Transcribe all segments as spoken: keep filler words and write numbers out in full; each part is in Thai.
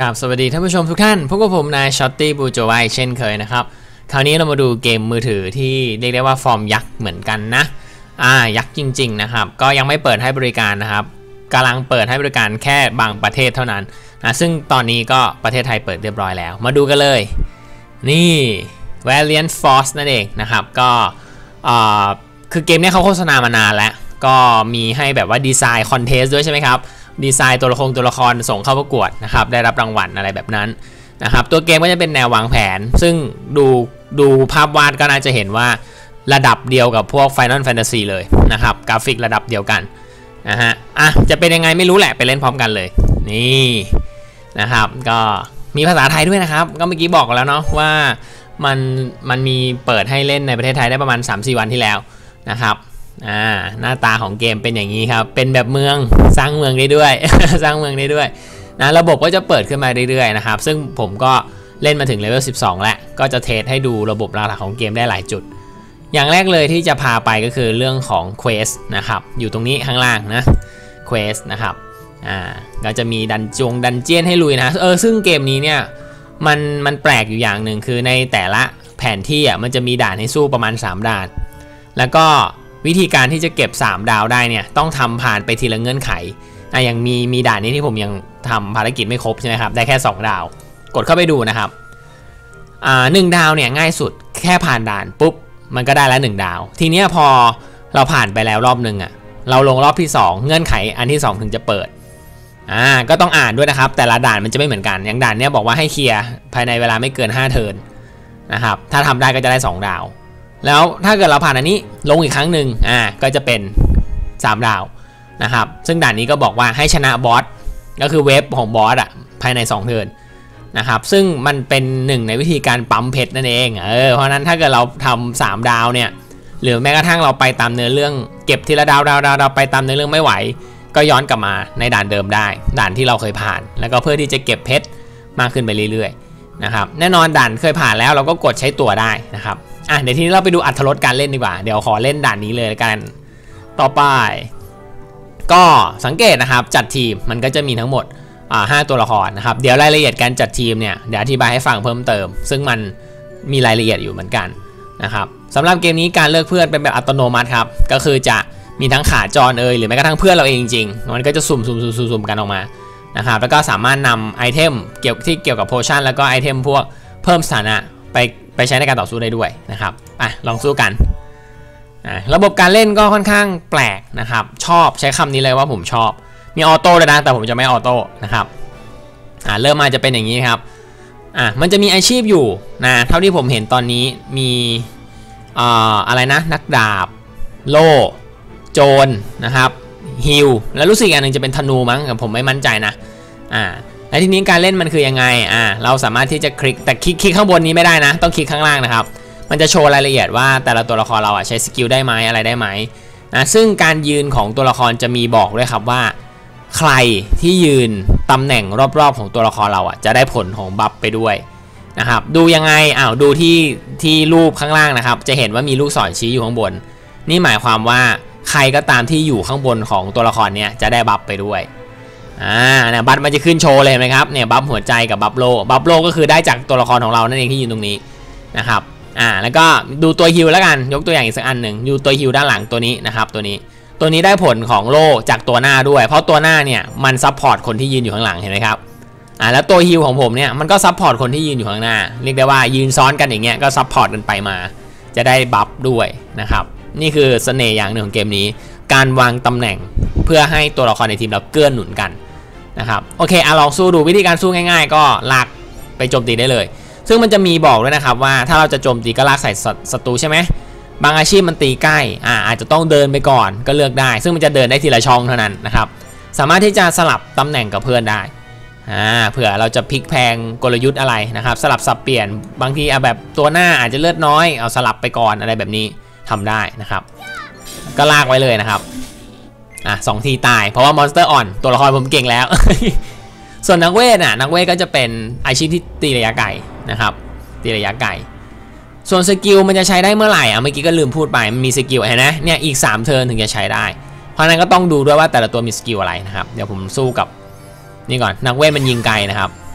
ครับสวัสดีท่านผู้ชมทุกท่านพบกับผมนายช็อตตี้บูโจไวเช่นเคยนะครับคราวนี้เรามาดูเกมมือถือที่เรียกได้ว่าฟอร์มยักษ์เหมือนกันนะอ่ายักษ์จริงๆนะครับก็ยังไม่เปิดให้บริการนะครับกำลังเปิดให้บริการแค่บางประเทศเท่านั้นนะซึ่งตอนนี้ก็ประเทศไทยเปิดเรียบร้อยแล้วมาดูกันเลยนี่ Valiant Force นั่นเองนะครับก็อ่าคือเกมนี้เขาโฆษณามานานแล้วก็มีให้แบบว่าดีไซน์คอนเทสต์ด้วยใช่ไหมครับดีไซน์ตัวละครตัวละครส่งเข้าประกวดนะครับได้รับรางวัลอะไรแบบนั้นนะครับตัวเกมก็จะเป็นแนววางแผนซึ่งดูดูภาพวาดก็น่าจะเห็นว่าระดับเดียวกับพวก Final Fantasy เลยนะครับกราฟิกระดับเดียวกันนะฮะอ่ะจะเป็นยังไงไม่รู้แหละไปเล่นพร้อมกันเลยนี่นะครับก็มีภาษาไทยด้วยนะครับก็เมื่อกี้บอกแล้วเนาะว่ามันมันมีเปิดให้เล่นในประเทศไทยได้ประมาณ สามสี่ วันที่แล้วนะครับอ่าหน้าตาของเกมเป็นอย่างนี้ครับเป็นแบบเมืองสร้างเมืองได้ด้วย สร้างเมืองได้ด้วยนะระบบก็จะเปิดขึ้นมาเรื่อยๆนะครับซึ่งผมก็เล่นมาถึงเลเวลสิบสองแล้วก็จะเทสให้ดูระบบหลักๆของเกมได้หลายจุดอย่างแรกเลยที่จะพาไปก็คือเรื่องของ Quest นะครับอยู่ตรงนี้ข้างล่างนะ Quest นะครับอ่าก็จะมีดันจงดันเจียนให้ลุยนะเออซึ่งเกมนี้เนี่ยมันมันแปลกอยู่อย่างหนึ่งคือในแต่ละแผนที่อ่ะมันจะมีด่านให้สู้ประมาณสามด่านแล้วก็วิธีการที่จะเก็บสามดาวได้เนี่ยต้องทำผ่านไปทีละเงื่อนไขอ่ะอย่างมีมีด่านนี้ที่ผมยังทำภารกิจไม่ครบใช่ไหมครับได้แค่สองดาวกดเข้าไปดูนะครับอ่าหนึ่งดาวเนี่ยง่ายสุดแค่ผ่านด่านปุ๊บมันก็ได้แล้วหนึ่งดาวทีเนี้ยพอเราผ่านไปแล้วรอบหนึ่งอ่ะเราลงรอบที่สองเงื่อนไขอันที่สองถึงจะเปิดอ่าก็ต้องอ่านด้วยนะครับแต่ละด่านมันจะไม่เหมือนกันอย่างด่านเนี้ยบอกว่าให้เคลียร์ภายในเวลาไม่เกินห้าเทิร์นนะครับถ้าทำได้ก็จะได้สองดาวแล้วถ้าเกิดเราผ่านอันนี้ลงอีกครั้งหนึ่งอ่าก็จะเป็นสามดาวนะครับซึ่งด่านนี้ก็บอกว่าให้ชนะบอสก็คือเวฟของบอสอ่ะภายในสองเทิร์นนะครับซึ่งมันเป็นหนึ่งในวิธีการปั๊มเพชรนั่นเองเออเพราะนั้นถ้าเกิดเราทำสามดาวเนี่ยหรือแม้กระทั่งเราไปตามเนื้อเรื่องเก็บทีละดาวดาวดาวดาวไปตามเนื้อเรื่องไม่ไหวก็ย้อนกลับมาในด่านเดิมได้ด่านที่เราเคยผ่านแล้วก็เพื่อที่จะเก็บเพชรมากขึ้นไปเรื่อยๆนะครับแน่นอนด่านเคยผ่านแล้วเราก็กดใช้ตัวได้นะครับอ่ะเดี๋ยวทีนี้เราไปดูอรรถรสการเล่นดีกว่าเดี๋ยวขอเล่นด่านนี้เลยกันต่อไปก็สังเกตนะครับจัดทีมมันก็จะมีทั้งหมดอ่าห้าตัวละครนะครับเดี๋ยวรายละเอียดการจัดทีมเนี่ยเดี๋ยวอธิบายให้ฟังเพิ่มเติมซึ่งมันมีรายละเอียดอยู่เหมือนกันนะครับสำหรับเกมนี้การเลือกเพื่อนเป็นแบบอัตโนมัติครับก็คือจะมีทั้งขาจรเอยหรือแม้กระทั่งเพื่อนเราเองจริงๆมันก็จะสุ่มสุ่มสุ่มสุ่มกันออกมานะครับแล้วก็สามารถนำไอเทมเกี่ยวที่เกี่ยวกับโพชั่นแล้วก็ไอเทมพวกเพิ่มสถานะไปไปใช้ในการต่อสู้ได้ด้วยนะครับอ่ะลองสู้กันระบบการเล่นก็ค่อนข้างแปลกนะครับชอบใช้คำนี้เลยว่าผมชอบมีออโต้เลยนะแต่ผมจะไม่ออโต้นะครับอ่าเริ่มมาจะเป็นอย่างนี้ครับอ่ะมันจะมีอาชีพอยู่นะเท่าที่ผมเห็นตอนนี้มีอ่าอะไรนะนักดาบโล่โจรนะครับฮิลแล้วรู้สึกอย่างหนึ่งจะเป็นธนูมั้งแต่ผมไม่มั่นใจนะอ่าและทีนี้การเล่นมันคือยังไงอ่าเราสามารถที่จะคลิกแต่คลิกคลิกข้างบนนี้ไม่ได้นะต้องคลิกข้างล่างนะครับมันจะโชว์รายละเอียดว่าแต่ละตัวละครเราอ่ะใช้สกิลได้ไหมอะไรได้ไหมนะซึ่งการยืนของตัวละครจะมีบอกด้วยครับว่าใครที่ยืนตำแหน่งรอบๆของตัวละครเราอ่ะจะได้ผลของบัฟไปด้วยนะครับดูยังไงอ้าวดูที่ที่รูปข้างล่างนะครับจะเห็นว่ามีลูกศรชี้อยู่ข้างบนนี่หมายความว่าใครก็ตามที่อยู่ข้างบนของตัวละครเนี้ยจะได้บัฟไปด้วยอ่าเนี่ยบัฟมันจะขึ้นโชว์เลยไหมครับเนี่ยบัฟหัวใจกับบัฟโลบัฟโลก็คือได้จากตัวละครของเรานั่นเองที่ยืนตรงนี้นะครับอ่าแล้วก็ดูตัวฮิลแล้วกันยกตัวอย่างอีกสักอันหนึ่งอยู่ตัวฮิลด้านหลังตัวนี้นะครับตัวนี้ตัวนี้ได้ผลของโล่จากตัวหน้าด้วยเพราะตัวหน้าเนี่ยมันซับพอร์ตคนที่ยืนอยู่ข้างหลังเห็นไหมครับอ่าแล้วตัวฮิลของผมเนี่ยมันก็ซับพอร์ตคนที่ยืนอยู่ข้างหน้าเรียกได้ว่ายืนซ้อนกันอย่างเงี้ยก็ซับพอร์ตกันไปมาจะได้บัฟด้วยนะครับนี่คือเสน่ห์อย่างหนึ่งของเกมนี้การวางตำแหน่งเพื่อให้ตัวละครในทีมเราเกื้อหนุนกันนะครับโอเคเอาลองสู้ดูวิธีการสู้ง่ายๆก็ลากไปโจมตีได้เลยซึ่งมันจะมีบอกด้วยนะครับว่าถ้าเราจะโจมตีก็ลากใส่ศัตรูใช่ไหมบางอาชีพมันตีใกล้อ่าอาจจะต้องเดินไปก่อนก็เลือกได้ซึ่งมันจะเดินได้ทีละช่องเท่านั้นนะครับสามารถที่จะสลับตำแหน่งกับเพื่อนได้อ่าเผื่อเราจะพลิกแพงกลยุทธ์อะไรนะครับสลับสับเปลี่ยนบางทีอ่ะแบบตัวหน้าอาจจะเลือดน้อยเอาสลับไปก่อนอะไรแบบนี้ทำได้นะครับก็ลากไว้เลยนะครับอ่ะสองทีตายเพราะว่ามอนสเตอร์อ่อนตัวละครผมเก่งแล้ว ส่วนนักเวทน่ะนักเวทก็จะเป็นอาชีพที่ตีระยะไกลนะครับตีระยะไกลส่วนสกิลมันจะใช้ได้เมื่อไหร่อ่ะเมื่อกี้ก็ลืมพูดไปมันมีสกิลเห็นไหมเนี่ยอีกสามเทิร์นถึงจะใช้ได้เพราะนั้นก็ต้องดูด้วยว่าแต่ละตัวมีสกิลอะไรนะครับเดี๋ยวผมสู้กับนี่ก่อนนักเวทมันยิงไกลนะครับ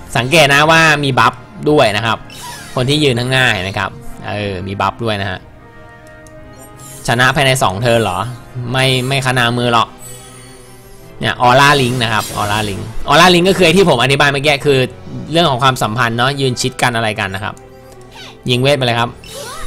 สังเกตนะว่ามีบัฟด้วยนะครับคนที่ยืนข้างหน้าเห็นไหมครับเออมีบัฟด้วยนะฮะชนะภายในสองเทิร์นเหรอไม่ไม่ขนามือหรอกเนี่ยออร่าลิงนะครับออร่าลิงออร่าลิงก็คือที่ผมอธิบายเมื่อกี้คือเรื่องของความสัมพันธ์เนาะยืนชิดกันอะไรกันนะครับยิงเวทไปเลยครับ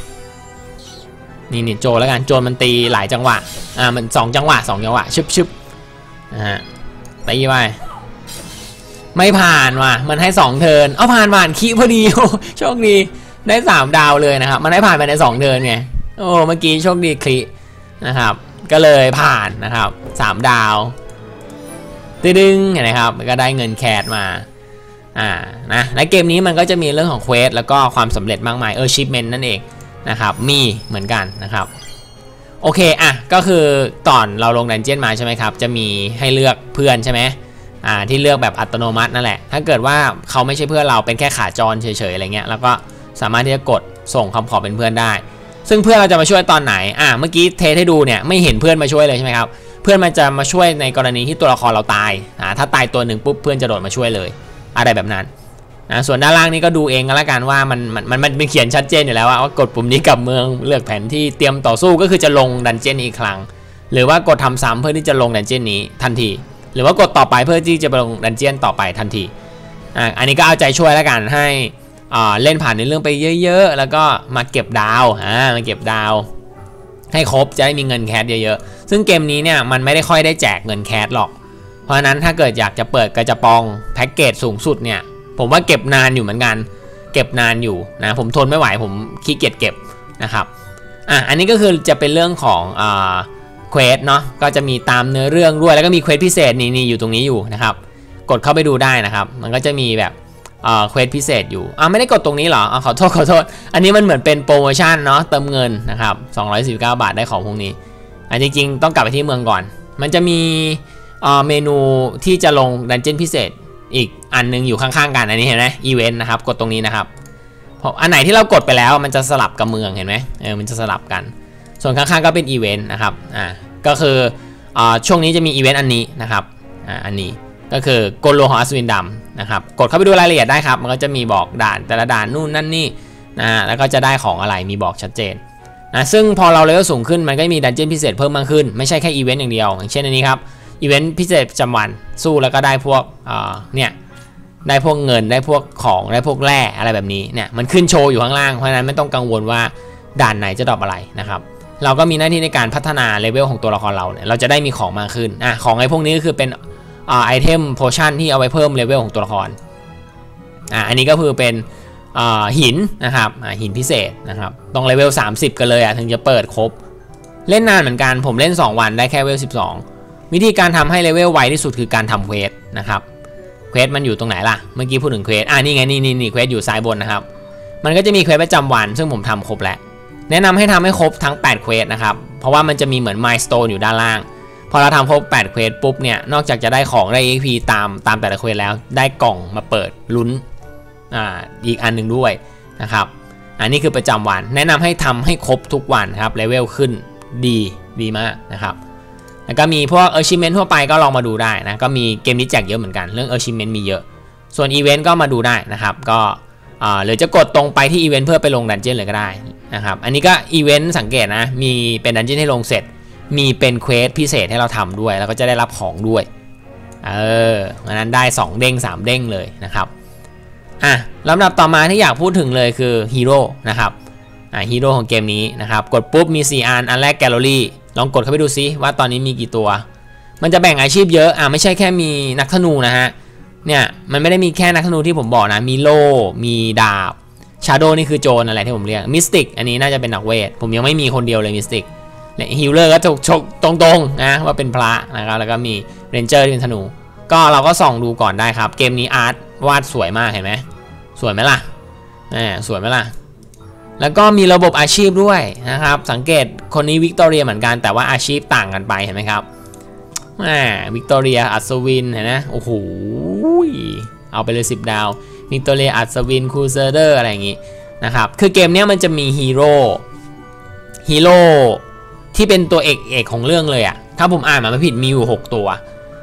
นี่นี่โจแล้วกันโจมันตีหลายจังหวะอ่ามันสองจังหวะสองจังหวะชึบชึบนะฮะตีไปไม่ผ่านว่ะมันให้สองเทิร์นเอาผ่านผ่านคีพอดีโชคดีได้สามดาวเลยนะครับมันได้ผ่านไปในสองเทิร์นไงโอ้เมื่อกี้โชคดีคลินะครับก็เลยผ่านนะครับสามดาวตึ้งเห็นไหมครับก็ได้เงินแคทมาอ่านะและเกมนี้มันก็จะมีเรื่องของเควสแล้วก็ความสำเร็จมากมายเออชิปเมนต์นั่นเองนะครับมีเหมือนกันนะครับโอเคอ่ะก็คือตอนเราลงดันเจี้ยนมาใช่ไหมครับจะมีให้เลือกเพื่อนใช่ไหมอ่าที่เลือกแบบอัตโนมัตินั่นแหละถ้าเกิดว่าเขาไม่ใช่เพื่อนเราเป็นแค่ขาจรเฉยๆอะไรเงี้ยแล้วก็สามารถที่จะกดส่งคำขอเป็นเพื่อนได้ซึ่งเพื่อนเราจะมาช่วยตอนไหนอ่าเมื่อกี้เทสให้ดูเนี่ยไม่เห็นเพื่อนมาช่วยเลยใช่ไหมครับเพื่อนมันจะมาช่วยในกรณีที่ตัวละครเราตายอ่าถ้าตายตัวหนึ่งปุ๊บเพื่อนจะโดดมาช่วยเลยอะไรแบบนั้นนะส่วนด้านล่างนี้ก็ดูเองก็แล้วกันว่ามันมันมันมันเขียนชัดเจนอยู่แล้วว่ากดปุ่มนี้กับเมืองเลือกแผนที่เตรียมต่อสู้ก็คือจะลงดันเจี้ยนอีกครั้งหรือว่ากดทำซ้ำเพื่อที่จะลงดันเจี้ยนนี้ทันทีหรือว่ากดต่อไปเพื่อที่จะไปลงดันเจี้ยนต่อไปทันทีอ่าอันนี้ก็เอาใจช่วยแล้วกันให้อ่าเล่นผ่านในเรื่องไปเยอะๆแล้วก็มาเก็บดาวอ่ามาเก็บดาวให้ครบจะได้มีเงินแคสเยอะๆซึ่งเกมนี้เนี่ยมันไม่ได้ค่อยได้แจกเงินแคสหรอกเพราะฉะนั้นถ้าเกิดอยากจะเปิดกระจะปองแพ็กเกจสูงสุดเนี่ยผมว่าเก็บนานอยู่เหมือนกันเก็บนานอยู่นะผมทนไม่ไหวผมขี้เกียจเก็บนะครับอ่ะอันนี้ก็คือจะเป็นเรื่องของอ่าเควสเนาะก็จะมีตามเนื้อเรื่องด้วยแล้วก็มีเควสพิเศษนี่นี่อยู่ตรงนี้อยู่นะครับกดเข้าไปดูได้นะครับมันก็จะมีแบบอ่าเควสพิเศษอยู่อ่าไม่ได้กดตรงนี้เหรออ่าขอโทษขอโทษอันนี้มันเหมือนเป็นโปรโมชั่นเนาะเติมเงินนะครับสองร้อยสี่สิบเก้าบาทได้ของพวกนี้อ่ะจริงๆต้องกลับไปที่เมืองก่อนมันจะมีอ่าเมนูที่จะลงดันเจี้ยนพิเศษอีกอันนึงอยู่ข้างๆกันอันนี้เห็นไหมอีเวนต์นะครับกดตรงนี้นะครับเพราะอันไหนที่เรากดไปแล้วมันจะสลับกับเมืองเห็นไหมเออมันจะสลับกันส่วนข้างๆก็เป็นอีเวนต์นะครับอ่าก็คืออ่าช่วงนี้จะมีอีเวนต์อันนี้นะครับอ่าอันนี้ก็คือโกโลของอัศวินดำนะครับกดเข้าไปดูรายละเอียดได้ครับมันก็จะมีบอกด่านแต่ละด่านนู่นนั่นนี่นะแล้วก็จะได้ของอะไรมีบอกชัดเจนนะซึ่งพอเราเลเวลสูงขึ้นมันก็มีดันเจี้ยนพิเศษเพิ่มมากขึ้นไม่ใช่แค่อีเวนต์อย่างเดียวอย่างเช่นอันนี้ครับอีเวนต์พิเศษประจำวันสู้แล้วก็ได้พวกอ่าเนี่ยได้พวกเงินได้พวกของได้พวกแร่อะไรแบบนี้เนี่ยมันขึ้นโชว์อยู่ข้างล่างเพราะฉะนั้นไม่ต้องกังวลว่าด่านไหนจะดรอปอะไรนะครับเราก็มีหน้าที่ในการพัฒนาเลเวลของตัวละครเราเนี่ยเราจะได้มีของมากขึ้นอ่ะของไอ้พวกนี้ก็คือเป็นอ่าไอเทมโพชั่นที่เอาไว้เพิ่มเลเวลของตัวละครอ่ะอันนี้ก็คือเป็นอ่าหินนะครับอ่าหินพิเศษนะครับต้องเลเวลสามสิบกันเลยอ่ะถึงจะเปิดครบเล่นนานเหมือนกันผมเล่นสองวันได้แค่เลเวลสิบสองวิธีการทำให้เลเวลไวที่สุดคือการทำเควสนะครับเควสมันอยู่ตรงไหนล่ะเมื่อกี้พูดถึงเควสอ่านี่ไงนี่นี่นี่เควสอยู่ซ้ายบนนะครับมันก็จะมีเควสประจำวันซึ่งผมทำครบแล้วแนะนำให้ทำให้ครบทั้งแปดเควสนะครับเพราะว่ามันจะมีเหมือนมายสโตนอยู่ด้านล่างพอเราทำครบแปดเควสปุ๊บเนี่ยนอกจากจะได้ของได้ เอ็กซ์ พี ตามตามแต่ละเควสแล้วได้กล่องมาเปิดลุ้นอ่าอีกอันหนึ่งด้วยนะครับอันนี้คือประจำวันแนะนำให้ทำให้ครบทุกวันครับเลเวลขึ้นดีดีมากนะครับแล้วก็มีพวก achievement ทั่วไปก็ลองมาดูได้นะก็มีเกมนี้แจกเยอะเหมือนกันเรื่อง achievement มีเยอะส่วน event ก็มาดูได้นะครับก็หรือจะกดตรงไปที่ event เพื่อไปลงดันเจี้ยนเลยก็ได้นะครับอันนี้ก็ event สังเกตนะมีเป็นดันเจี้ยนให้ลงเสร็จมีเป็นเควสพิเศษให้เราทำด้วยแล้วก็จะได้รับของด้วยเออเพราะนั้นได้สองเด้งสามเด้งเลยนะครับอ่ะลำดับต่อมาที่อยากพูดถึงเลยคือฮีโร่นะครับอ่ะฮีโร่ของเกมนี้นะครับกดปุ๊บมีสี่อันอันแรกแกลเลอรี่ลองกดเข้าไปดูซิว่าตอนนี้มีกี่ตัวมันจะแบ่งอาชีพเยอะอ่ะไม่ใช่แค่มีนักธนูนะฮะเนี่ยมันไม่ได้มีแค่นักธนูที่ผมบอกนะมีโล่มีดาบชาโดนี่คือโจรอะไรที่ผมเรียกมิสติกอันนี้น่าจะเป็นนักเวทผมยังไม่มีคนเดียวเลยมิสติกและฮิลเลอร์ก็ชกตรงๆนะว่าเป็นพระนะครับแล้วก็มีเรนเจอร์ที่เป็นธนูก็เราก็ส่องดูก่อนได้ครับเกมนี้อาร์ตวาดสวยมากเห็นไหมสวยไหมล่ะแหมสวยไหมล่ะแล้วก็มีระบบอาชีพด้วยนะครับสังเกตคนนี้วิกตอเรียเหมือนกันแต่ว่าอาชีพต่างกันไปเห็นไหมครับแหมวิกตอเรียอัศวินเห็นไหมโอ้โหเอาไปเลยสิบดาววิกตอเรียอัศวินครูเซเดอร์อะไรอย่างงี้นะครับคือเกมนี้มันจะมีฮีโร่ฮีโร่ที่เป็นตัวเอกเอกของเรื่องเลยอะถ้าผมอ่านมาไม่ผิดมีอยู่หกตัว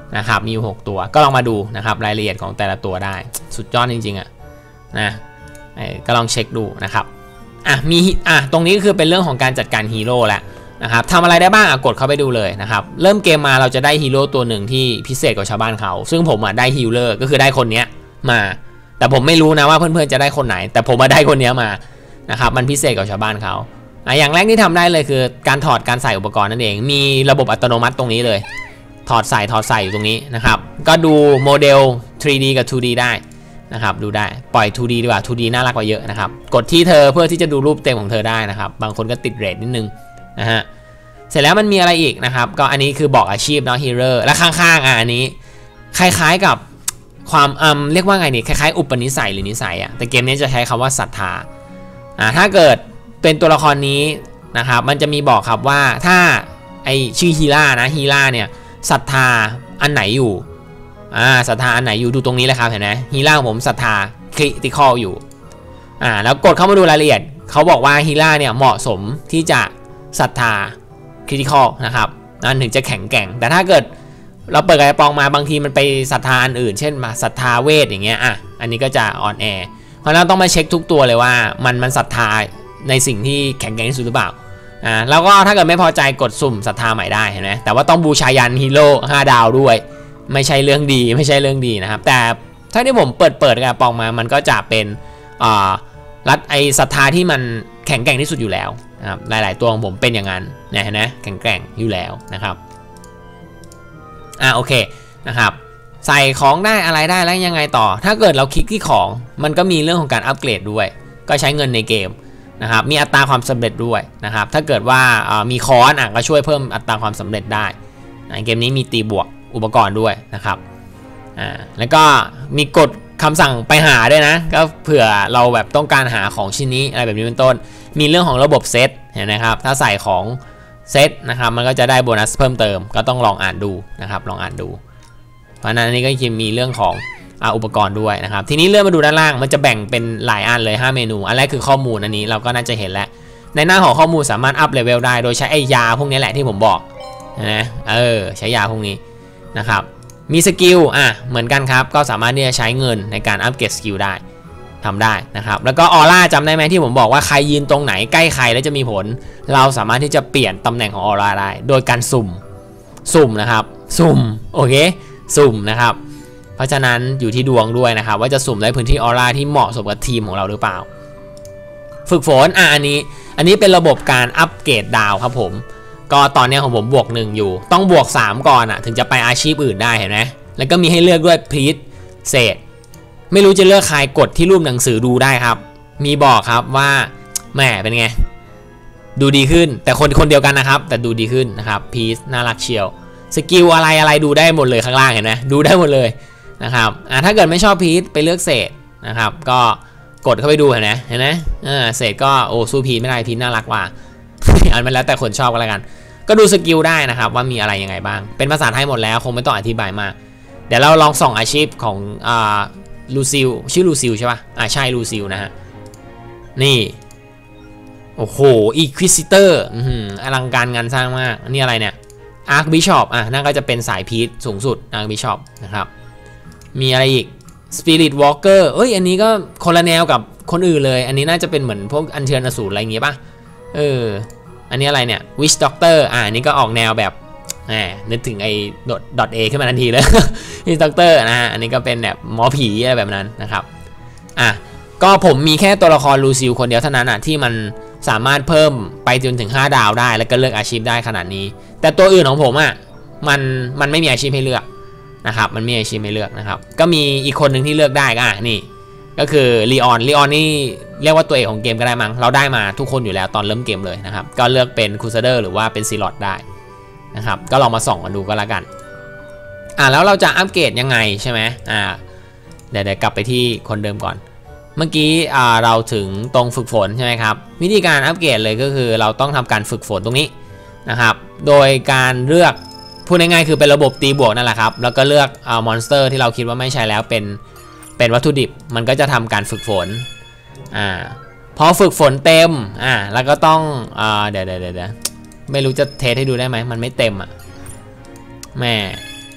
นะครับมีอยู่หกตัวก็ลองมาดูนะครับรายละเอียดของแต่ละตัวได้สุดยอดจริงๆอ่ะนะก็ลองเช็คดูนะครับอ่ะมีอ่ะตรงนี้คือเป็นเรื่องของการจัดการฮีโร่แล้วนะครับทำอะไรได้บ้างอ่ะกดเข้าไปดูเลยนะครับเริ่มเกมมาเราจะได้ฮีโร่ตัวหนึ่งที่พิเศษกว่าชาวบ้านเขาซึ่งผมอ่ะได้ฮีลเลอร์ก็คือได้คนเนี้ยมาแต่ผมไม่รู้นะว่าเพื่อนๆจะได้คนไหนแต่ผมมาได้คนเนี้ยมานะครับมันพิเศษกว่าชาวบ้านเขาอ่ะอย่างแรกที่ทำได้เลยคือการถอดการใส่อุปกรณ์นั่นเองมีระบบอัตโนมัติตรงนี้เลยถอดใส่ถอดใส่อยู่ตรงนี้นะครับก็ดูโมเดล ทรี ดี กับ ทู ดี ได้นะครับดูได้ปล่อย ทู ดี ดีกว่า ทู ดี น่ารักกว่าเยอะนะครับกดที่เธอเพื่อที่จะดูรูปเต็มของเธอได้นะครับบางคนก็ติดเรทนิดนึงนะฮะเสร็จแล้วมันมีอะไรอีกนะครับก็อันนี้คือบอกอาชีพเนาะฮีโร่และข้างๆอ่ะอันนี้คล้ายๆกับความอืมเรียกว่าไงนี่คล้ายๆอุปนิสัยหรือนิสัยอ่ะแต่เกมนี้จะใช้คำว่าศรัทธาอ่าถ้าเกิดเป็นตัวละครนี้นะครับมันจะมีบอกครับว่าถ้าไอชื่อฮีร่านะฮีร่าเนี่ยศรัทธาอันไหนอยู่อ่าศรัทธาอันไหนอยู่ดูตรงนี้เลยครับเห็นไหมฮีร่าของผมศรัทธาคริติคอลอยู่อ่าแล้วกดเข้ามาดูรายละเอียดเขาบอกว่าฮีร่าเนี่ยเหมาะสมที่จะศรัทธาคริติคอลนะครับนั่นถึงจะแข็งแกร่งแต่ถ้าเกิดเราเปิดกระป๋องมาบางทีมันไปศรัทธาอันอื่นเช่นมาศรัทธาเวทอย่างเงี้ยอ่ะอันนี้ก็จะอ่อนแอเพราะเราต้องมาเช็คทุกตัวเลยว่ามันมันศรัทธาในสิ่งที่แข็งแกร่งที่สุดหรือเปล่าอ่าแล้วก็ถ้าเกิดไม่พอใจกดสุ่มศรัทธาใหม่ได้เห็นไหมแต่ว่าต้องบูชายันฮีโร่ห้าดาวด้วยไม่ใช่เรื่องดีไม่ใช่เรื่องดีนะครับแต่ถ้าที่ผมเปิดเปิดกระป๋องมามันก็จะเป็นอ่ารัฐไอศรัทธาที่มันแข็งแกร่งที่สุดอยู่แล้วนะครับหลายๆตัวของผมเป็นอย่างนั้นนะเห็นไหมแข็งแกร่งอยู่แล้วนะครับอ่าโอเคนะครับใส่ของได้อะไรได้แล้วยังไงต่อถ้าเกิดเราคลิกที่ของมันก็มีเรื่องของการอัปเกรดด้วยก็ใช้เงินในเกมนะครับมีอัตราความสำเร็จด้วยนะครับถ้าเกิดว่ามีคอนอ่ะก็ช่วยเพิ่มอัตราความสำเร็จได้ในเกมนี้มีตีบวกอุปกรณ์ด้วยนะครับอ่าแล้วก็มีกดคำสั่งไปหาด้วยนะก็เผื่อเราแบบต้องการหาของชิ้นนี้อะไรแบบนี้เป็นต้นมีเรื่องของระบบเซตเห็นไหมครับถ้าใส่ของเซตนะครับมันก็จะได้โบนัสเพิ่มเติมก็ต้องลองอ่านดูนะครับลองอ่านดูเพราะนั้นนี่ก็จะมีเรื่องของอุปกรณ์ด้วยนะครับทีนี้เลื่อนมาดูด้านล่างมันจะแบ่งเป็นหลายอันเลยห้าเมนูอันแรกคือข้อมูลอันนี้เราก็น่าจะเห็นแล้วในหน้าของข้อมูลสามารถอัพเลเวลได้โดยใช้ไอ้ยาพวกนี้แหละที่ผมบอกนะเออใช้ยาพวกนี้นะครับมีสกิลอ่ะเหมือนกันครับก็สามารถที่จะใช้เงินในการอัพเกรดสกิลได้ทำได้นะครับแล้วก็ออร่าจำได้ไหมที่ผมบอกว่าใครยืนตรงไหนใกล้ใครแล้วจะมีผลเราสามารถที่จะเปลี่ยนตำแหน่งของออร่าได้โดยการสุ่มสุ่มนะครับสุ่มโอเคสุ่มนะครับเพราะฉะนั้นอยู่ที่ดวงด้วยนะครับว่าจะสุ่มได้พื้นที่ออร่าที่เหมาะสมกับทีมของเราหรือเปล่าฝึกฝนอ่ะอันนี้อันนี้เป็นระบบการอัปเกรดดาวครับผมก็ตอนนี้ของผมบวกหนึ่งอยู่ต้องบวกสามก่อนอ่ะถึงจะไปอาชีพอื่นได้เห็นไหมแล้วก็มีให้เลือกด้วยพรีสเศษไม่รู้จะเลือกใครกดที่รูปหนังสือดูได้ครับมีบอกครับว่าแหมเป็นไงดูดีขึ้นแต่คนคนเดียวกันนะครับแต่ดูดีขึ้นนะครับพีซน่ารักเชียวสกิลอะไรอะไรดูได้หมดเลยข้างล่างเห็นไหมดูได้หมดเลยนะครับอ่าถ้าเกิดไม่ชอบพีซไปเลือกเศษนะครับก็กดเข้าไปดูเห็นไหมเห็นไหมอ่าเศษก็โอ้สู้พีซไม่ได้พีซน่ารักกว่า อันมันแล้วแต่คนชอบก็แล้วกันก็ดูสกิลได้นะครับว่ามีอะไรยังไงบ้างเป็นภาษาไทยหมดแล้วคงไม่ต้องอธิบายมากเดี๋ยวเราลองส่องอาชีพของอ่าลูซิลชื่อลูซิลใช่ป่ะอ่าใช่ลูซิลนะฮะนี่โอ้โหอีควิซิเตอร์อลังการงานสร้างมากนี่อะไรเนี่ยอาร์คบิชอปอ่ะนั่นก็จะเป็นสายพีชสูงสุดอาร์คบิชอปนะครับมีอะไรอีกสปิริตวอล์กเกอร์เอ้ยอันนี้ก็คนละแนวกับคนอื่นเลยอันนี้น่าจะเป็นเหมือนพวกอัญเชิญอสูรอะไรอย่างเงี้ยป่ะเอออันนี้อะไรเนี่ยวิชด็อกเตอร์อ่าอันนี้ก็ออกแนวแบบแหมนึกถึงไอ้ดอทดอทเอขึ้นมาทันทีเลย วิชด็อกเตอร์นะฮะอันนี้ก็เป็นแบบหมอผีอะไรแบบนั้นนะครับอ่ะก็ผมมีแค่ตัวละครลูซิลคนเดียวเท่านั้นอ่ะที่มันสามารถเพิ่มไปจนถึงห้าดาวได้แล้วก็เลือกอาชีพได้ขนาดนี้แต่ตัวอื่นของผมอ่ะมันมันไม่มีอาชีพให้เลือกนะครับมันไม่มีอาชีพให้เลือกนะครับก็มีอีกคนหนึ่งที่เลือกได้ก็อ่ะนี่ก็คือลีออนลีออนนี่เรียกว่าตัวเอกของเกมก็ได้มั้งเราได้มาทุกคนอยู่แล้วตอนเริ่มเกมเลยนะครับก็เลือกเป็นคูซาเดอร์หรือว่าเป็นซีลอดได้นะครับก็ลองมาส่องกันดูก็แล้วกันอ่ะแล้วเราจะอัปเกรดยังไงใช่ไหมอ่าเดี๋ยวเดี๋ยวกลับไปที่คนเดิมก่อนเมื่อกี้เราถึงตรงฝึกฝนใช่ไหมครับวิธีการอัปเกรดเลยก็คือเราต้องทำการฝึกฝนตรงนี้นะครับโดยการเลือกพูดง่ายๆคือเป็นระบบตีบวกนั่นแหละครับแล้วก็เลือกเอามอนสเตอร์ที่เราคิดว่าไม่ใช่แล้วเป็นเป็นวัตถุดิบมันก็จะทำการฝึกฝนอ่าพอฝึกฝนเต็มอ่าแล้วก็ต้องอ่าเดี๋ยวเดี๋ยวเดี๋ยวไม่รู้จะเทสให้ดูได้ไหมมันไม่เต็มอ่ะแม่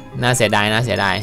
น่าเสียดายน่าเสียดาย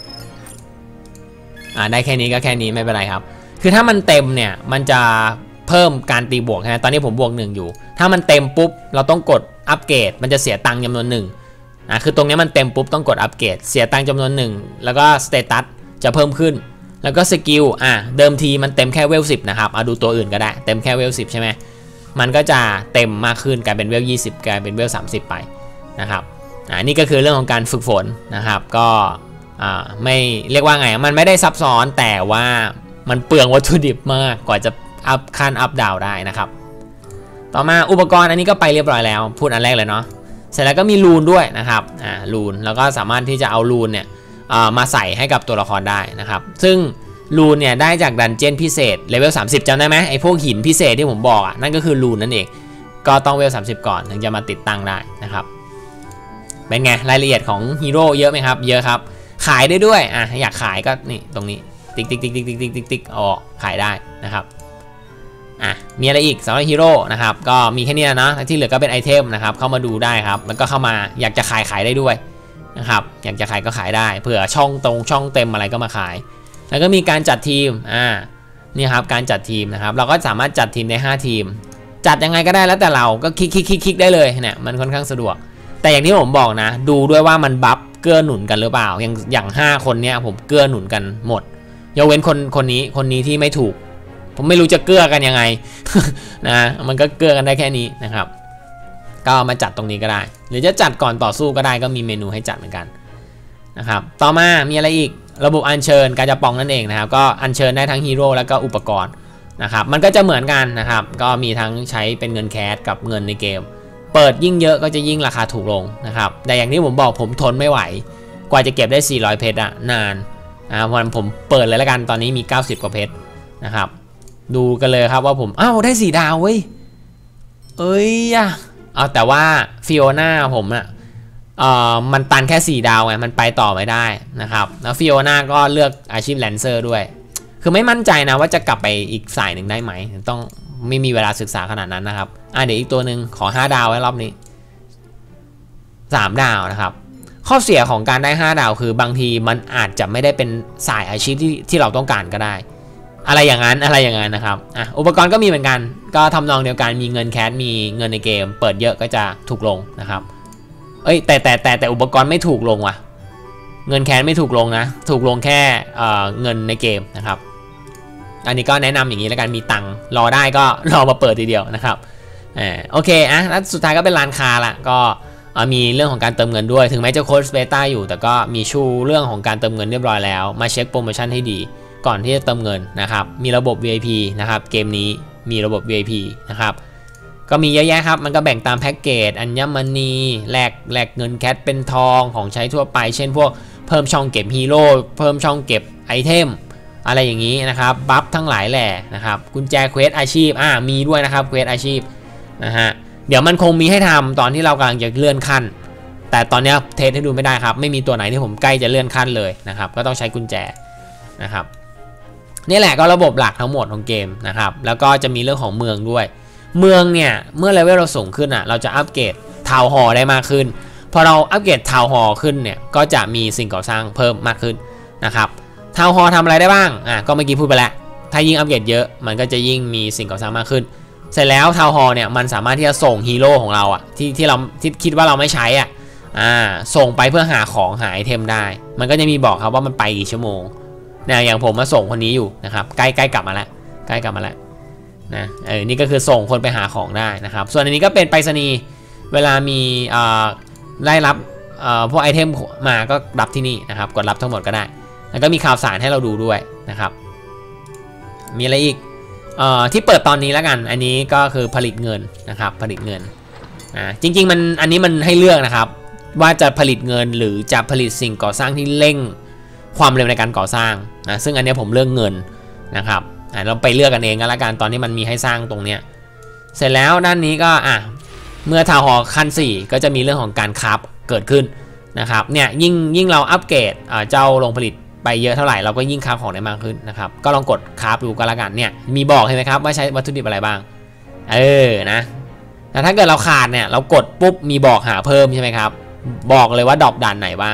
อ่าได้แค่นี้ก็แค่นี้ไม่เป็นไรครับคือถ้ามันเต็มเนี่ยมันจะเพิ่มการตีบวกนะตอนนี้ผมบวกหนึ่งอยู่ถ้ามันเต็มปุ๊บเราต้องกดอัปเกรดมันจะเสียตังค์จำนวนหนึ่งอ่ะคือตรงนี้มันเต็มปุ๊บต้องกดอัปเกรดเสียตังค์จำนวนหนึ่งแล้วก็สเตตัสจะเพิ่มขึ้นแล้วก็สกิลอ่ะเดิมทีมันเต็มแค่เวลสิบนะครับเอาดูตัวอื่นก็ได้เต็มแค่เวลสิบใช่ไหมมันก็จะเต็มมากขึ้นกลายเป็นเวลยี่สิบกลายเป็นเวลสามสิบไปนะครับอ่านี่ก็คือเรื่องของการฝึกฝนนะครับก็อ่าไม่เรียกว่าไงมันไม่ได้ซับซ้อนแต่ว่ามันเปลืองวัตถุดิบมากกว่าจะอัพขั้นอัพดาวได้นะครับต่อมาอุปกรณ์อันนี้ก็ไปเรียบร้อยแล้วพูดอันแรกเลยเนาะเสร็จแล้วก็มีรูนด้วยนะครับอ่ารูนแล้วก็สามารถที่จะเอารูนเนี่ยมาใส่ให้กับตัวละครได้นะครับซึ่งรูนเนี่ยได้จากดันเจี้ยนพิเศษเลเวลสามสิบจำได้ไหมไอ้พวกหินพิเศษที่ผมบอกอ่ะนั่นก็คือรูนนั่นเองก็ต้องเลเวลสามสิบก่อนถึงจะมาติดตั้งได้นะครับเป็นไงรายละเอียดของฮีโร่เยอะไหมครับเยอะครับขายได้ด้วยอ่ะอยากขายก็นี่ตรงนี้ติ๊กติ๊กติ๊กติ๊กติ๊กติ๊กติ๊กติ๊กออกขายได้นะครับอ่ะมีอะไรอีกสำหรับฮีโร่นะครับก็มีแค่นี้นะที่เหลือก็เป็นไอเทมนะครับเข้ามาดูได้ครับแล้วก็เข้ามาอยากจะขายขายได้ด้วยนะครับอยากจะขายก็ขายได้เผื่อช่องตรงช่องเต็มอะไรก็มาขายแล้วก็มีการจัดทีมอ่านี่ครับการจัดทีมนะครับเราก็สามารถจัดทีมได้ห้าทีมจัดยังไงก็ได้แล้วแต่เราก็คลิกคลิกคลิกคลิกได้เลยเนี่ยมันค่อนข้างสะดวกแต่อย่างที่ผมบอกนะดูด้วยว่ามันบัฟเกื้อหนุนกันหรือเปล่าอย่างอย่างห้าคนเนี้ยผมเกื้อหนุนกันหมดยกเว้นคนคนนี้คนนี้ที่ไม่ถูกผมไม่รู้จะเกื้อกันยังไง นะมันก็เกื้อกันได้แค่นี้นะครับก็มาจัดตรงนี้ก็ได้หรือจะจัดก่อนต่อสู้ก็ได้ก็มีเมนูให้จัดเหมือนกันนะครับต่อมามีอะไรอีกระบบอัญเชิญกาจะปองนั่นเองนะครับก็อัญเชิญได้ทั้งฮีโร่แล้วก็อุปกรณ์นะครับมันก็จะเหมือนกันนะครับก็มีทั้งใช้เป็นเงินแคสกับเงินในเกมเปิดยิ่งเยอะก็จะยิ่งราคาถูกลงนะครับแต่อย่างที่ผมบอกผมทนไม่ไหวกว่าจะเก็บได้สี่ร้อยเพชรอะนานนะวันผมเปิดเลยแล้วกันตอนนี้มีเก้าสิบกว่าเพชรนะครับดูกันเลยครับว่าผมอ้าวได้สี่ดาวเว้ยเอ้ยอะเอาแต่ว่าฟิโอน่าผมอะเอ่อมันตันแค่สี่ดาวไงมันไปต่อไม่ได้นะครับแล้วฟิโอน่าก็เลือกอาชีพแลนเซอร์ด้วยคือไม่มั่นใจนะว่าจะกลับไปอีกสายหนึ่งได้ไหมต้องไม่มีเวลาศึกษาขนาดนั้นนะครับอ่ะเดี๋ยวอีกตัวหนึ่งขอห้าดาวไว้รอบนี้สามดาวนะครับข้อเสียของการได้ห้าดาวคือบางทีมันอาจจะไม่ได้เป็นสายอาชีพที่ที่เราต้องการก็ได้อะไรอย่างนั้นอะไรอย่างนั้นนะครับอ่ะอุปกรณ์ก็มีเหมือนกันก็ทำนองเดียวกันมีเงินแคสมีเงินในเกมเปิดเยอะก็จะถูกลงนะครับเอ้ยแต่แต่แต่แต่อุปกรณ์ไม่ถูกลงว่ะเงินแคสไม่ถูกลงนะถูกลงแค่เอ่อเงินในเกมนะครับอันนี้ก็แนะนำอย่างนี้แล้วกันมีตังค์รอได้ก็รอมาเปิดทีเดียวนะครับอ่าโอเคอ่ะแล้วสุดท้ายก็เป็นร้านค้าละก็มีเรื่องของการเติมเงินด้วยถึงแม้จะโค้ดเบต้าอยู่แต่ก็มีชูเรื่องของการเติมเงินเรียบร้อยแล้วมาเช็คโปรโมชั่นให้ดีก่อนที่จะเติมเงินนะครับมีระบบ วี ไอ พี นะครับเกมนี้มีระบบ วี ไอ พี นะครับก็มีเยอะแยะครับมันก็แบ่งตามแพ็กเกจอัญมณีแลกแลกเงินแคทเป็นทองของใช้ทั่วไปเช่นพวกเพิ่มช่องเก็บฮีโร่เพิ่มช่องเก็บไอเทมอะไรอย่างนี้นะครับบัฟทั้งหลายแหล่นะครับกุญแจเควสอาชีพอ่ามีด้วยนะครับเควสอาชีพนะฮะเดี๋ยวมันคงมีให้ทำตอนที่เรากำลังจะเลื่อนขั้นแต่ตอนนี้เทสให้ดูไม่ได้ครับไม่มีตัวไหนที่ผมใกล้จะเลื่อนขั้นเลยนะครับก็ต้องใช้กุญแจนะครับนี่แหละก็ระบบหลักทั้งหมดของเกมนะครับแล้วก็จะมีเรื่องของเมืองด้วยเมืองเนี่ยเมื่อเลเวลเราสูงขึ้นอ่ะเราจะอัปเกรดทาวน์ฮอลล์ได้มากขึ้นพอเราอัปเกรดทาวน์ฮอลล์ขึ้นเนี่ยก็จะมีสิ่งก่อสร้างเพิ่มมากขึ้นนะครับทาวน์ฮอลล์ทำอะไรได้บ้างอ่ะก็เมื่อกี้พูดไปแล้วถ้ายิ่งอัปเกรดเยอะมันก็จะยิ่งมีสิ่งก่อสร้างมากขึ้นเสร็จแล้วทาวน์ฮอลล์เนี่ยมันสามารถที่จะส่งฮีโร่ของเราอ่ะที่ที่เราที่คิดว่าเราไม่ใช้อ่ะอ่าส่งไปเพื่อหาของหาไอเทมได้มันก็จะมีบอกครับว่ามันไปกี่ชั่วโมงนะอย่างผมมาส่งคนนี้อยู่นะครับใกล้ใกล้กลับมาแล้วใกล้กลับมาแล้วนะเออนี่ก็คือส่งคนไปหาของได้นะครับส่วนอันนี้ก็เป็นไปรษณีย์เวลามีเอ่อได้รับเอ่อพวกไอเทมมาก็รับที่นี่นะครับกดรับทั้งหมดก็ได้แล้วก็มีข่าวสารให้เราดูด้วยนะครับมีอะไรอีกเอ่อที่เปิดตอนนี้แล้วกันอันนี้ก็คือผลิตเงินนะครับผลิตเงินอ่าจริงๆมันอันนี้มันให้เลือกนะครับว่าจะผลิตเงินหรือจะผลิตสิ่งก่อสร้างที่เร่งความเร็วในการก่อสร้างนะซึ่งอันนี้ผมเลือกเงินนะครับเราไปเลือกกันเองก็แล้วกันตอนที่มันมีให้สร้างตรงเนี้ยเสร็จแล้วด้านนี้ก็อ่ะเมื่อทาวน์ฮอลล์ขั้นสี่ก็จะมีเรื่องของการคราฟเกิดขึ้นนะครับเนี่ยยิ่งยิ่งเราอัปเกรดเจ้าโรงผลิตไปเยอะเท่าไหร่เราก็ยิ่งคราฟของได้มากขึ้นนะครับก็ลองกดคราฟดูก็แล้วกันเนี่ยมีบอกเห็นไหมครับว่าใช้วัตถุดิบอะไรบ้างเออนะแต่ถ้าเกิดเราขาดเนี่ยเรากดปุ๊บมีบอกหาเพิ่มใช่ไหมครับบอกเลยว่าดรอปด่านไหนบ้าง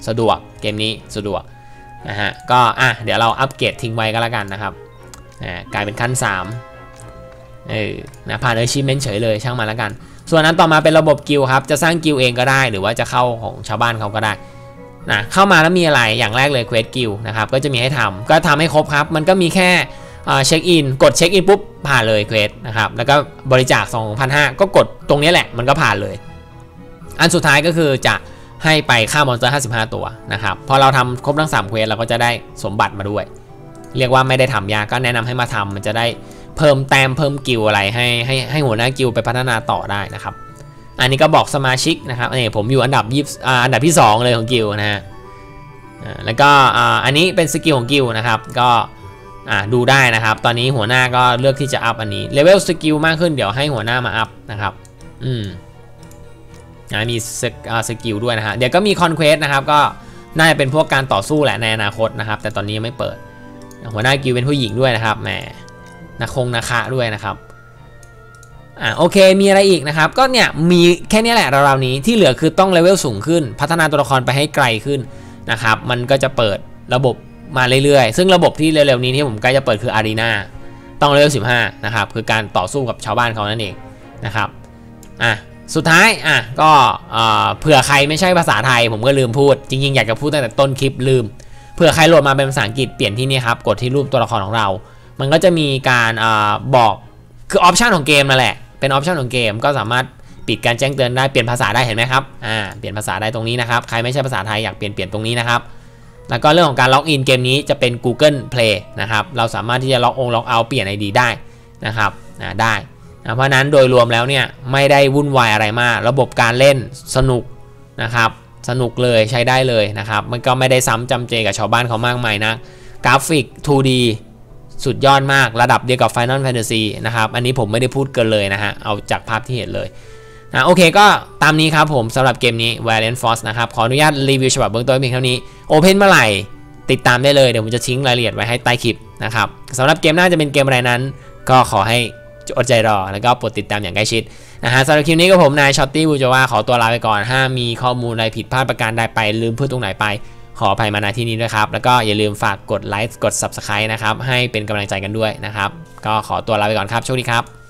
สะดวกเกมนี้สะดวกนะฮะก็อ่ะเดี๋ยวเราอัปเกรดทิ้งไว้ก็แล้วกันนะครับอ่ากลายเป็นขั้นสามเออนะผ่าน achievement เฉยเลยช่างมันแล้วกันส่วนนั้นต่อมาเป็นระบบกิลด์ครับจะสร้างกิลด์เองก็ได้หรือว่าจะเข้าของชาวบ้านเขาก็ได้นะเข้ามาแล้วมีอะไรอย่างแรกเลยเควสกิลด์นะครับก็จะมีให้ทำก็ทำให้ครบครับมันก็มีแค่เช็คอินกดเช็คอินปุ๊บผ่านเลยเควสนะครับแล้วก็บริจาค สองพันห้าร้อย ก็กดตรงนี้แหละมันก็ผ่านเลยอันสุดท้ายก็คือจะให้ไปฆ่ามอนสเตอร์ห้าสิบห้าตัวนะครับพอเราทำครบทั้งสามเควสเราก็จะได้สมบัติมาด้วยเรียกว่าไม่ได้ทำยากก็แนะนำให้มาทำมันจะได้เพิ่มแต้มเพิ่มกิลอะไรให้ให้ให้หัวหน้ากิลไปพัฒนาต่อได้นะครับอันนี้ก็บอกสมาชิกนะครับนี่ผมอยู่อันดับยี่อ่าอันดับที่สองเลยของกิลนะฮะแล้วก็อ่าอันนี้เป็นสกิลของกิลนะครับก็อ่าดูได้นะครับตอนนี้หัวหน้าก็เลือกที่จะอัพอันนี้เลเวลสกิลมากขึ้นเดี๋ยวให้หัวหน้ามาอัพนะครับอืมนะมีสกิลด้วยนะฮะเดี๋ยวก็มีคอนเควสนะครับก็น่าจะเป็นพวกการต่อสู้แหละในอนาคตนะครับแต่ตอนนี้ยังไม่เปิดหัวหน้ากิลเป็นผู้หญิงด้วยนะครับแหมนาคงนาคาด้วยนะครับอ่าโอเคมีอะไรอีกนะครับก็เนี่ยมีแค่นี้แหละราวๆนี้ที่เหลือคือต้องเลเวลสูงขึ้นพัฒนาตัวละครไปให้ไกลขึ้นนะครับมันก็จะเปิดระบบมาเรื่อยๆซึ่งระบบที่เร็วๆนี้ที่ผมใกล้จะเปิดคืออารีนาต้องเลเวลสิบห้านะครับคือการต่อสู้กับชาวบ้านเขานั่นเองนะครับอ่ะสุดท้ายอ่ะก็เผื่อใครไม่ใช่ภาษาไทยผมก็ลืมพูดจริงๆอยากจะพูดตั้งแต่ต้นคลิปลืมเผื่อใครโหลดมาเป็นภาษาอังกฤษเปลี่ยนที่นี่ครับกดที่รูปตัวละครของเรามันก็จะมีการอบอกคือออปชันของเกมนั่นแหละเป็นออปชันของเกมก็สามารถปิดการแจ้งเตือนได้เปลี่ยนภาษาได้เห็นไหมครับอ่าเปลี่ยนภาษาได้ตรงนี้นะครับใครไม่ใช่ภาษาไทยอยากเปลี่ยนเปลี่ยนตรงนี้นะครับแล้วก็เรื่องของการล็อกอินเกมนี้จะเป็น Google Play นะครับเราสามารถที่จะล็อกองล็อกเอาเปลี่ยน ไอ ดี ได้นะครับอ่าได้นะเพราะนั้นโดยรวมแล้วเนี่ยไม่ได้วุ่นวายอะไรมากระบบการเล่นสนุกนะครับสนุกเลยใช้ได้เลยนะครับมันก็ไม่ได้ซ้ำจำเจกับชาวบ้านเขามากมายนะกราฟิก ทู ดี สุดยอดมากระดับเดียวกับ Final Fantasy นะครับอันนี้ผมไม่ได้พูดเกินเลยนะฮะเอาจากภาพที่เห็นเลยนะโอเคก็ตามนี้ครับผมสำหรับเกมนี้ Valiant Force นะครับขออนุญาตรีวิวฉบับเบื้องต้นเพียงเท่านี้ Open เมื่อไหร่ติดตามได้เลยเดี๋ยวผมจะทิ้งรายละเอียดไว้ให้ใต้คลิปนะครับสำหรับเกมหน้าจะเป็นเกมอะไรนั้นก็ขอให้อดใจรอแล้วก็โปรดติดตามอย่างใกล้ชิดนะฮะสำหรับคลิปนี้ก็ผมนายช็อตตี้บูโจวาขอตัวลาไปก่อนถ้ามีข้อมูลอะไรผิดพลาดประการใดไปลืมพูดตรงไหนไปขออภัยมาณที่นี้ด้วยครับแล้วก็อย่าลืมฝากกดไลค์กด ซับสไครบ์ นะครับให้เป็นกำลังใจกันด้วยนะครับก็ขอตัวลาไปก่อนครับโชคดีครับ